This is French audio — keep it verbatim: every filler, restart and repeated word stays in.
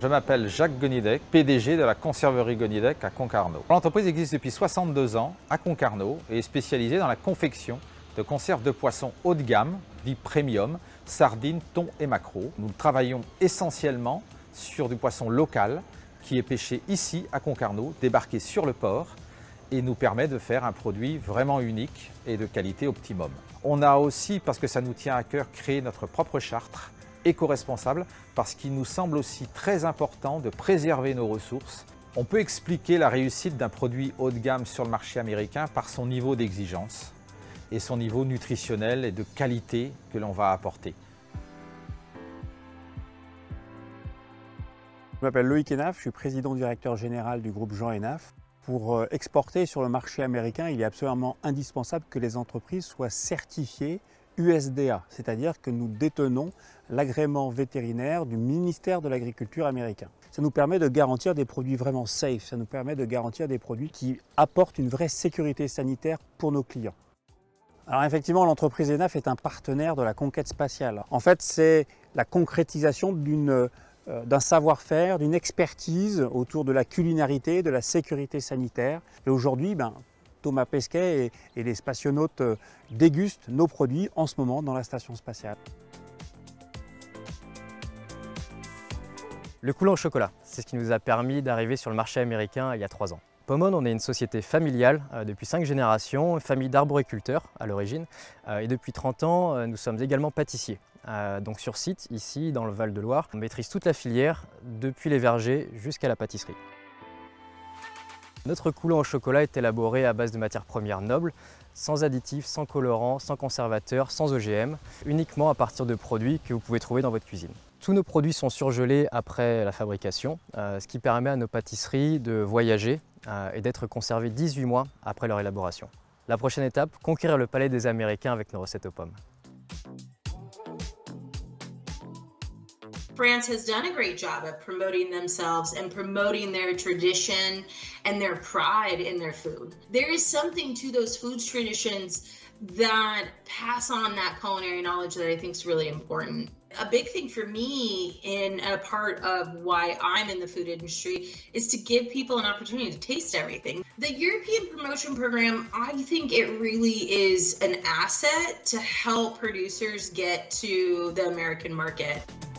Je m'appelle Jacques Gonidec, P D G de la conserverie Gonidec à Concarneau. L'entreprise existe depuis soixante-deux ans à Concarneau et est spécialisée dans la confection de conserves de poissons haut de gamme, dits premium, sardines, thon et maquereaux. Nous travaillons essentiellement sur du poisson local qui est pêché ici à Concarneau, débarqué sur le port et nous permet de faire un produit vraiment unique et de qualité optimum. On a aussi, parce que ça nous tient à cœur, créé notre propre charte éco-responsable parce qu'il nous semble aussi très important de préserver nos ressources. On peut expliquer la réussite d'un produit haut de gamme sur le marché américain par son niveau d'exigence et son niveau nutritionnel et de qualité que l'on va apporter. Je m'appelle Loïc Hénaf, je suis président directeur général du groupe Jean Hénaf. Pour exporter sur le marché américain, il est absolument indispensable que les entreprises soient certifiées U S D A, c'est-à-dire que nous détenons l'agrément vétérinaire du ministère de l'Agriculture américain. Ça nous permet de garantir des produits vraiment safe, ça nous permet de garantir des produits qui apportent une vraie sécurité sanitaire pour nos clients. Alors effectivement, l'entreprise Hénaf est un partenaire de la conquête spatiale. En fait, c'est la concrétisation d'une d'un savoir-faire, d'une expertise autour de la culinarité, de la sécurité sanitaire. Et aujourd'hui, ben, Thomas Pesquet et, et les spationautes dégustent nos produits en ce moment dans la station spatiale. Le coulant au chocolat, c'est ce qui nous a permis d'arriver sur le marché américain il y a trois ans. Pomone, on est une société familiale euh, depuis cinq générations, une famille d'arboriculteurs à l'origine. Euh, et depuis trente ans, euh, nous sommes également pâtissiers. Euh, donc sur site, ici dans le Val-de-Loire, on maîtrise toute la filière, depuis les vergers jusqu'à la pâtisserie. Notre coulant au chocolat est élaboré à base de matières premières nobles, sans additifs, sans colorants, sans conservateurs, sans O G M, uniquement à partir de produits que vous pouvez trouver dans votre cuisine. Tous nos produits sont surgelés après la fabrication, euh, ce qui permet à nos pâtisseries de voyager euh, et d'être conservées dix-huit mois après leur élaboration. La prochaine étape, conquérir le palais des Américains avec nos recettes aux pommes. France has done a great job of promoting themselves and promoting their tradition and their pride in their food. There is something to those food traditions that pass on that culinary knowledge that I think is really important. A big thing for me in a part of why I'm in the food industry is to give people an opportunity to taste everything. The European Promotion Program, I think it really is an asset to help producers get to the American market.